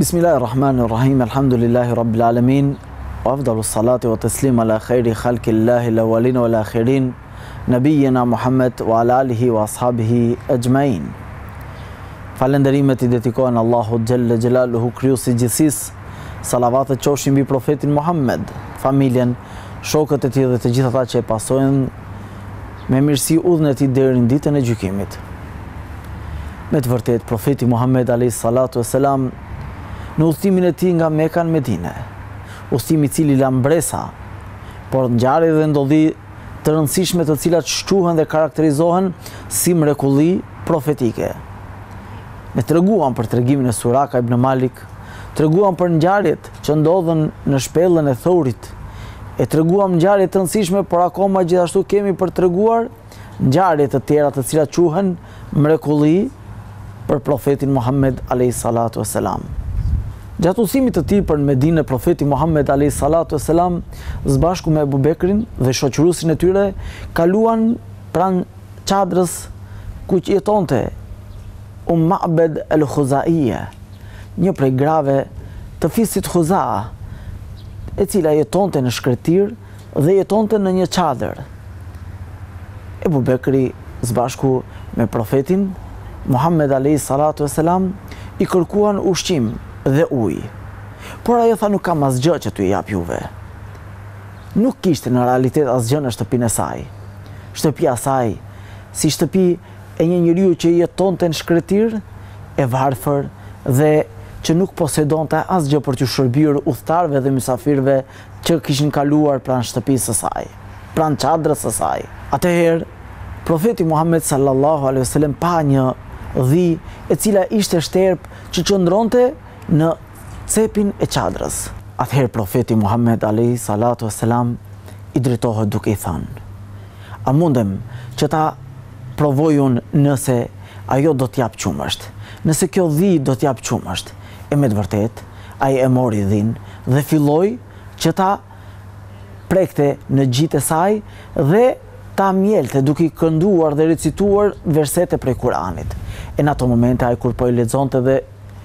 Bismillahirrahmanirrahim, alhamdulillahi rabbil alamin, wa afdalu salati wa taslim ala khairi khalqillahi al-awwalin wal akhirin, nabiyyina Muhammad wa ala alihi wa ashabihi ajmain. Falenderimet I dedikohen Allahu Gjelle Gjelaluhu, krijuesi I gjithësisë. Salavatet qofshin mbi profetin Muhammed, familjen, shokët e tij dhe të gjithë ata që e pasojnë me mirësi udhën e tij deri në ditën e gjykimit. Me të vërtetë, profeti Muhammed alayhis salatu wassalam në udhëtimin e tij nga Mekka në Medinë, udhëtim I cili la mbresa, por ngjarje dhe ndodhi të rëndësishme të cilat shquhen dhe karakterizohen si mrekulli profetike. Ne treguam për tregimin e Suraka ibn Malik, treguam për ngjarjet që ndodhen në shpellën e Thaurit, e treguam ngjarje të rëndësishme, por akoma gjithashtu kemi për treguar ngjarje të tjera të cilat quhen mrekulli për profetin Muhammed alayhis salatu wassalam. Gjatë udhëtimit të tij për në Medinë, profeti Muhammed alayhis salatu wassalam, së bashku me Abu Bekrin dhe shoqëruesin e tyre, kaluan pranë çadrës ku jetonte Ma'bad al-Khuzaiya, një prej grave të fisit Khuza, e cila jetonte në shkretir dhe jetonte në një çadër. Abu Bekri së bashku me profetin Muhammed alayhis salatu wassalam I kërkuan ushqim dhe ujë. Por ajo tha, nuk kam asgjë që t'ju jap juve. Nuk kishte në realitet asgjë në shtëpinë e saj. Shtëpia e saj, si shtëpi e një njeriu që jetonte në shkretir, e varfër dhe që nuk posedonte asgjë për t'u shërbyer udhëtarëve dhe mysafirëve që kishin kaluar pranë shtëpisë së saj, pranë çadrës së saj. Atëherë, profeti Muhammed sallallahu alaihi wasallam pa një dhi e cila ishte shterp që qëndronte në cepin e çadrës. Atëherë profeti Muhammed alayhi salatu wassalam I drejtohet duke I thënë: a mundem që ta provoj unë nëse ajo do t'jap qumësht, nëse kjo dhi do t'jap qumësht? E me të vërtet, ai e mori dhin dhe filloi që ta prekte në gjitë e saj dhe ta mjelte duke I kënduar dhe recituar versete prej Kuranit. E në ato momente ai kur po I lexonte dhe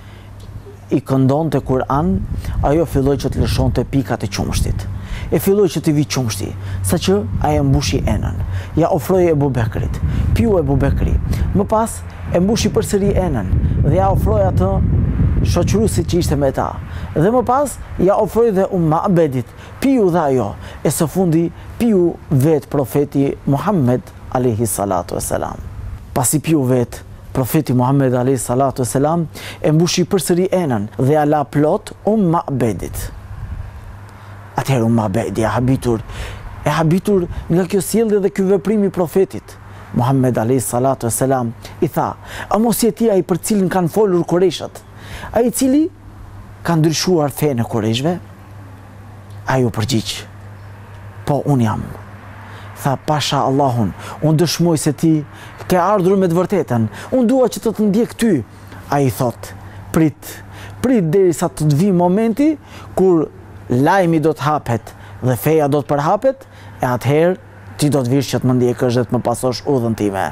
I këndonte Kur'an, ajo filloi që të lëshonte pikat e qumshtit. E filloi që të vi qumshti, saqë ai e mbushi enën. Ja ofroi Abu Bekrit. Piu Abu Bekri. Më pas e mbushi përsëri enën dhe ja ofroi atë shoqëruesit që ishte me ta. Dhe më pas ja ofroi dhe Ma'badit. Piu dhe ajo. E së fundi piu vet profeti Muhammed alayhis salatu wassalam. Pasi piu vet, profeti Muhammed alayhis salatu wassalam e mbushi përsëri enën dhe ja la plot Ma'badit. Atëherë Ma'badi e habitur nga kjo sjellje dhe ky veprim I profetit Muhammed alayhis salatu wassalam, I tha: a mos je ti ai për cilin kanë folur Kureshët, ai I cili ka ndryshuar fenë e Kureshëve? Ai u përgjigj: po, unë jam. Tha: pasha Allahun, unë dëshmoj se ti ke ardhur me të vërtetën, unë dua që të ndjek ty. Ai thot: prit derisa të vi momenti kur lajmi do të hapet dhe feja do të përhapet, e atëherë ti do të vish që të më ndjekësh dhe të më pasosh udhën time.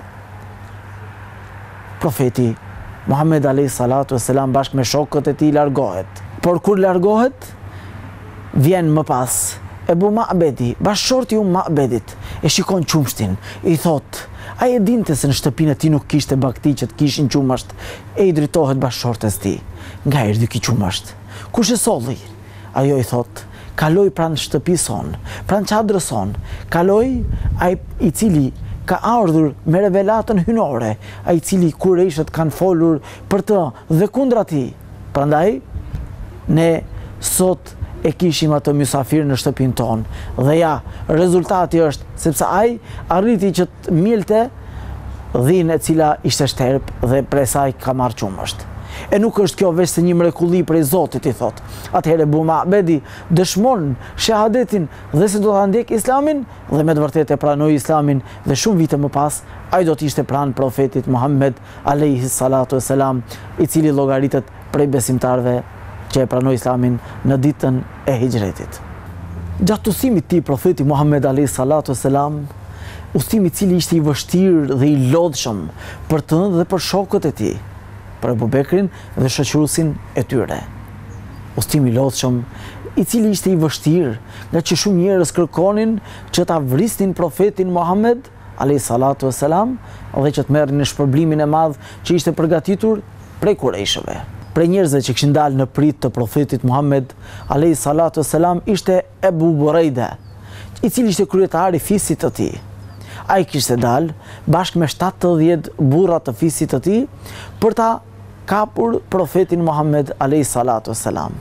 Profeti Muhammed alayhis salatu wassalam bashkë me shokët e tij largohet. Por kur largohet, vjen më pas Ebu Ma'badi, bashkëshorti Ma'badit, e shikon qumshtin, I thot: a e dinte se në shtëpinë e tij nuk kishte bakti që të kishin qumësht? E I drejtohet bashkëshortes tij: nga erdhi ky qumësht? Kush e solli? Ajo I thot: kaloi pranë shtëpisë son, pranë çadrës son, kaloi ai I cili ka ardhur me revelatën hynore, ai I cili Kureshët kanë folur për të dhe kundra tij. Prandaj ne sot e kishim atë mysafir në shtëpinë tonë dhe ja, rezultati është sepse ai arriti që të mielte dhinë e cila ishte shterp dhe prej saj ka marrë qumësht. E nuk është kjo veç se një mrekulli prej Zotit, I thot. Atëherë Abu Ma'badi dëshmon shahadetin dhe se do ta ndjek Islamin dhe me të vërtetë e pranoi Islamin dhe shumë vite më pas ai do të ishte pranë profetit Muhammed alayhis salatu wassalam, I cili llogaritet prej besimtarëve që e pranoi Islamin në ditën e hijretit. Gjatë udhëtimit të tij profeti Muhammed alayhis salatu wassalam, udhëtimi I cili ishte I vështirë dhe I lodhshëm për të dhe për shokët e tij, për Abu Bekrin dhe shoqëruesin e tyre. Udhëtim i lodhshëm, i cili ishte i vështirë, nga që shumë njerëz kërkonin që ta vrisnin profetin Muhammed alayhi salatu wassalam dhe që të merrin në shpërblimin e madh që ishte përgatitur prej Kurejshëve. Prej njerëzve që kishin dalë në prit të profetit Muhammed alayhi salatu wassalam ishte Ebu Burejda, i cili ishte kryetari i fisit të tij. Ai kishte dalë bashkë me 70 burra të fisit të tij për ta kapur profetin Muhammed alayhi salatu wassalam.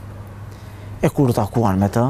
E kur u takuan me të,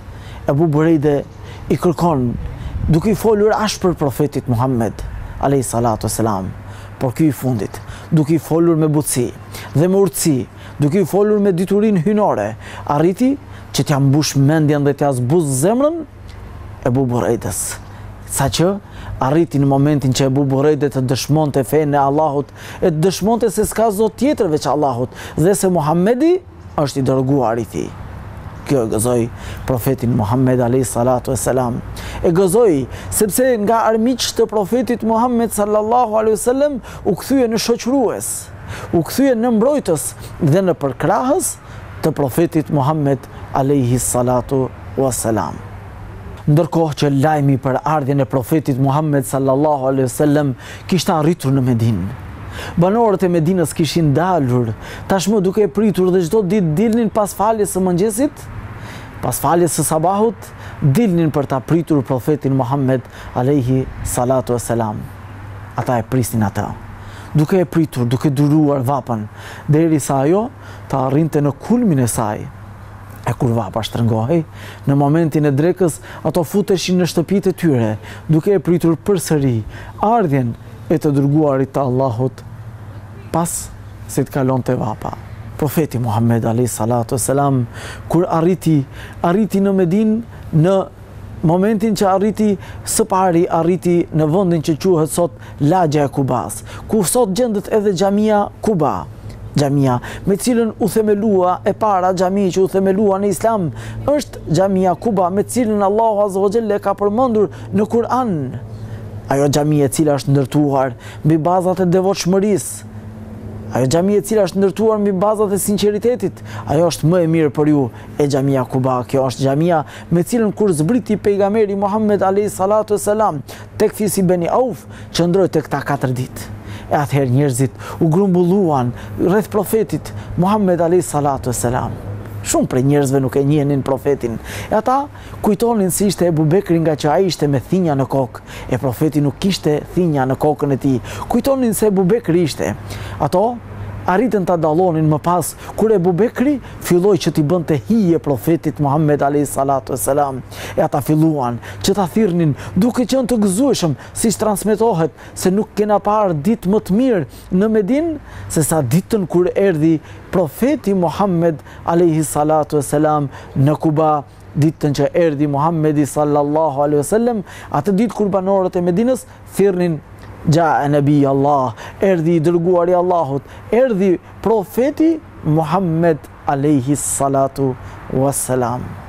Ebu Burejda i kërkon duke i folur ashpër profetit Muhammed alayhi salatu wassalam, por ky i fundit, duke i folur me butësi dhe me urtësi, duke i folur me diturinë hynore, arriti që t'ja mbush mendjen dhe t'ja zbuz zemrën Ebu Burejdes, saqë arriti në momentin që Ebu Burejde të dëshmonte fenë e Allahut, e të dëshmonte se s'ka zot tjetër veç Allahut dhe se Muhammedi është i dërguar i tij. Kjo e gëzoi profetin Muhammed alayhi salatu wassalam. E gëzoi sepse nga armiqtë të profetit Muhammed sallallahu alaihi wasallam u kthye në shoqërues, u kthye në mbrojtës dhe në përkrahës të profetit Muhammed alayhi salatu wassalam. Ndërkohë që lajmi për ardhjen e profetit Muhammed sallallahu alaihi wasallam kishte arritur në Medinë. Banorët e Medinës kishin dalur, tashmë duke e pritur dhe çdo ditë dilnin pas faljes së mëngjesit, pas faljes së sabahut, dilnin për ta pritur profetin Muhammed alayhi salatu wassalam. Ata e prisnin atë, duke e pritur, duke duruar vapën, derisa ajo të arrinte në kulmin e saj. E kur vapa shtrëngohej, në momentin e drekës, ato futeshin në shtëpitë e tyre, duke e pritur përsëri ardhjen e të dërguarit të Allahut pas se të kalonte vapa. Profeti Muhammed alayhi salatu wassalam, kur arriti në Medinë, në momentin që arriti së pari, arriti në vendin që quhet sot Lagja e Kubas, ku sot gjendet edhe xhamia Kuba. Xhamia me cilën u themelua e para xhami që u themelua në Islam është xhamia Kuba, me cilën Allahu azza wa jalla ka përmendur në Kur'an. Ajo xhami e cila është ndërtuar mbi bazat e devotshmërisë, ajo xhami e cila është ndërtuar mbi bazat e sinqeritetit, ajo është më e mirë për ju e xhamia Kuba. Kjo është xhamia me cilën kur zbriti pejgamberi Muhammed alayhi salatu wassalam tek fisi Beni Auf, qëndroi tek ta 4 ditë. E atëherë njerëzit u grumbulluan rreth profetit Muhammed alayhi salatu wassalam. Shumë prej njerëzve nuk e njehnin profetin. E ata kujtonin se ishte Ebu Bekri nga që ai ishte me thinja në kokë, e profeti nuk kishte thinja në kokën e tij. Kujtonin se Ebu Bekri ishte. Ato arritën ta dallonin më pas kur Ebu Bekri filloi që t'i bënte hije profetit Muhammed alayhi salatu wassalam. E ata filluan që ta thirrnin duke qenë të gëzueshëm, siç transmetohet se nuk kena parë ditë më të mirë në Medinë se sa ditën kur erdhi profeti Muhammed alayhi salatu wassalam në Kuba. Ditën që erdhi Muhammedi sallallahu alaihi wasallam, atë ditë kur banorët e Medinës thirrnin Ja Nabi Allah, erdhi i dërguari i Allahut, erdhi profeti Muhammed alayhi salatu wassalam.